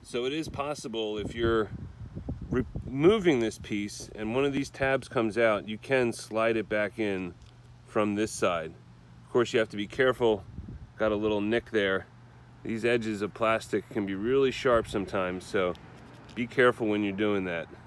So it is possible, if you're removing this piece and one of these tabs comes out, you can slide it back in from this side. Of course, you have to be careful. Got a little nick there. These edges of plastic can be really sharp sometimes, so be careful when you're doing that.